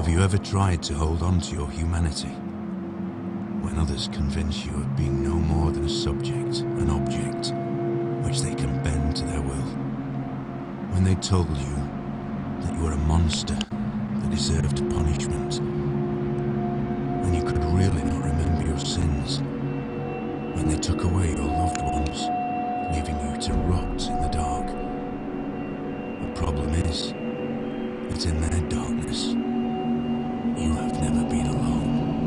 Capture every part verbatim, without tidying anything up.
Have you ever tried to hold on to your humanity when others convince you of being no more than a subject, an object, which they can bend to their will? When they told you that you were a monster that deserved punishment, when you could really not remember your sins, when they took away your loved ones, leaving you to rot in the dark. The problem is that in their darkness, you have never been alone.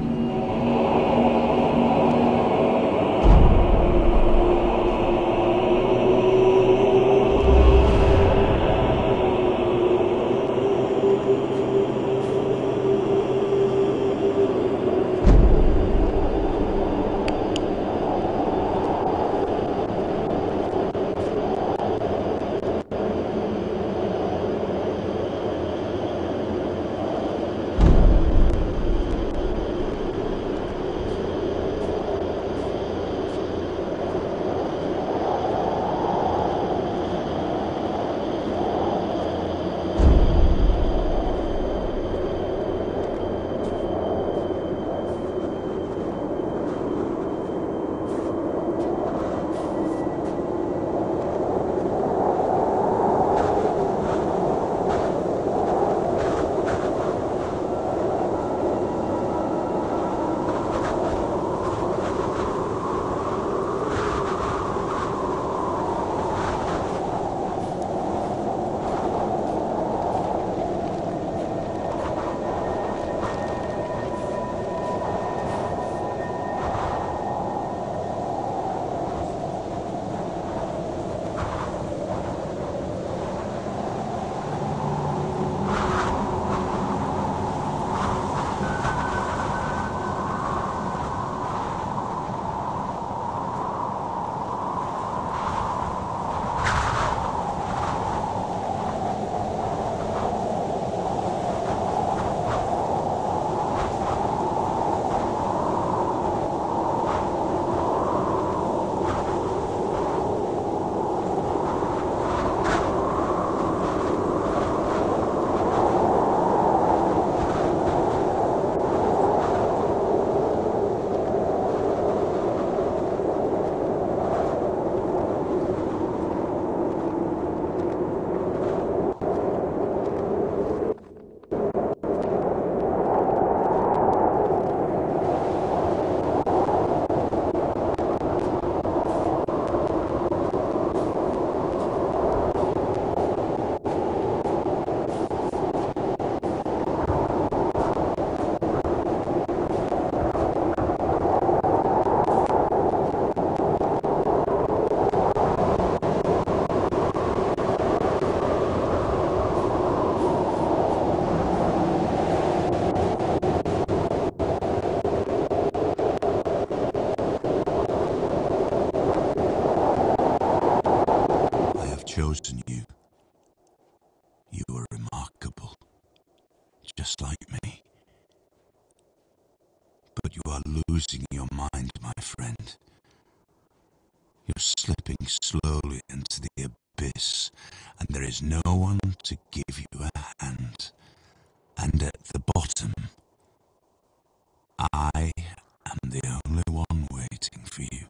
Chosen you. You are remarkable, just like me. But you are losing your mind, my friend. You're slipping slowly into the abyss, and there is no one to give you a hand. And at the bottom, I am the only one waiting for you.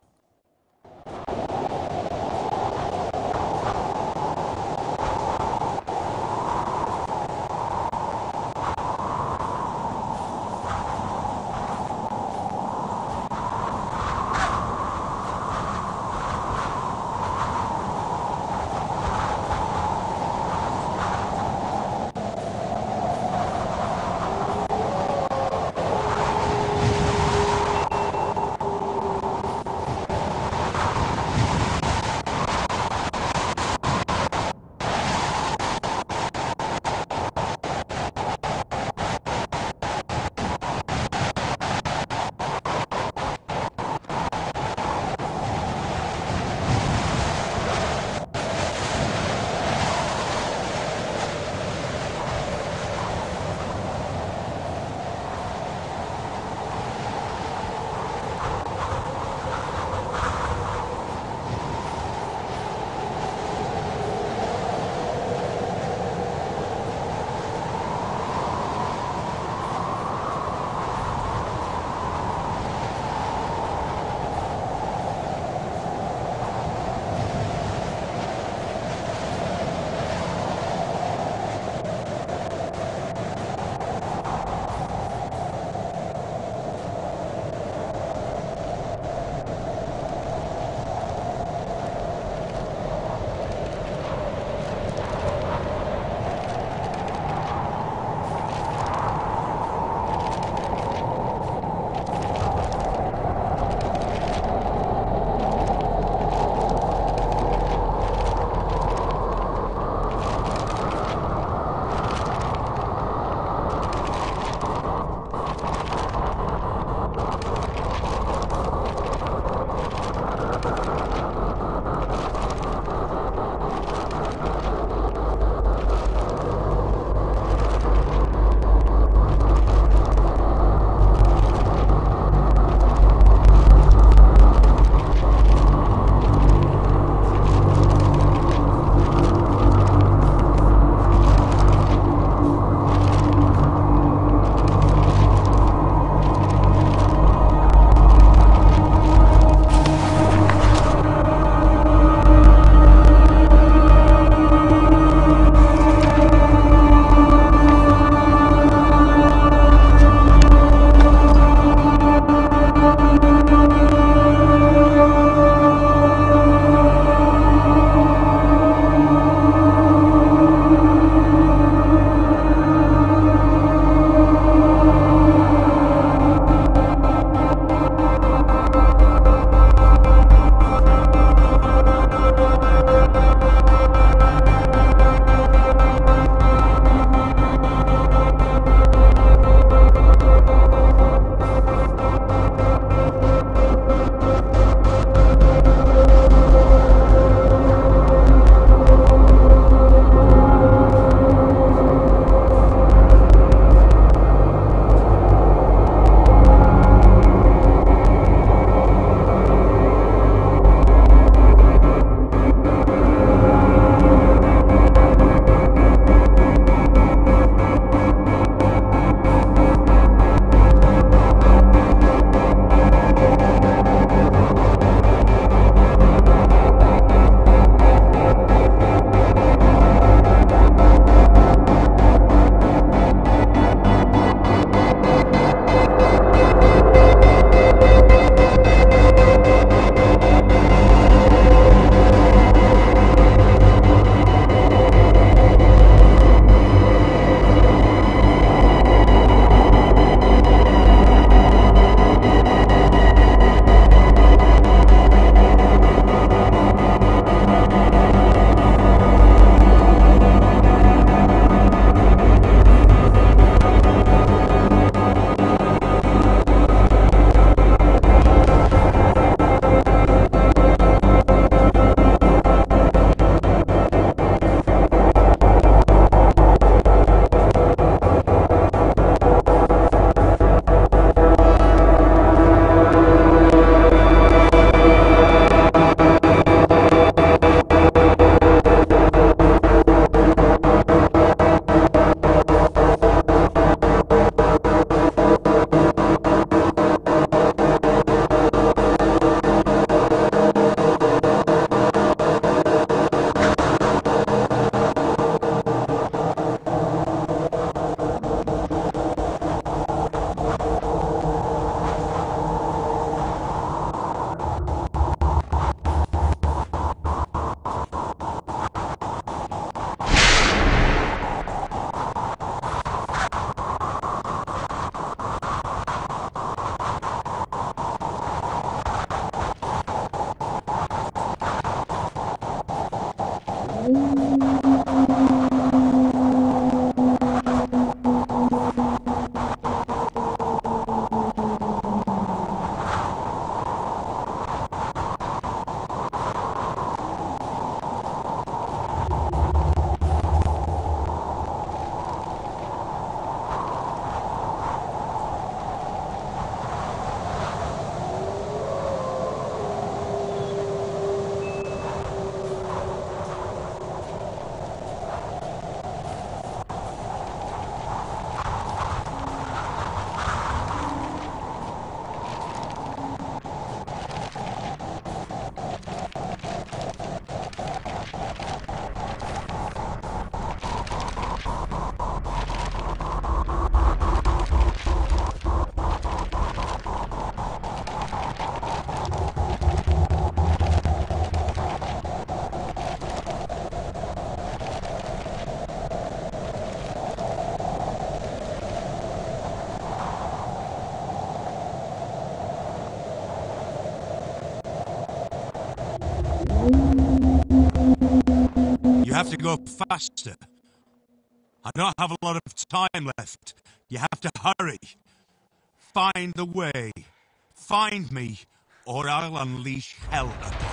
You have to go faster. I don't have a lot of time left. You have to hurry. Find the way. Find me, or I'll unleash hell upon you.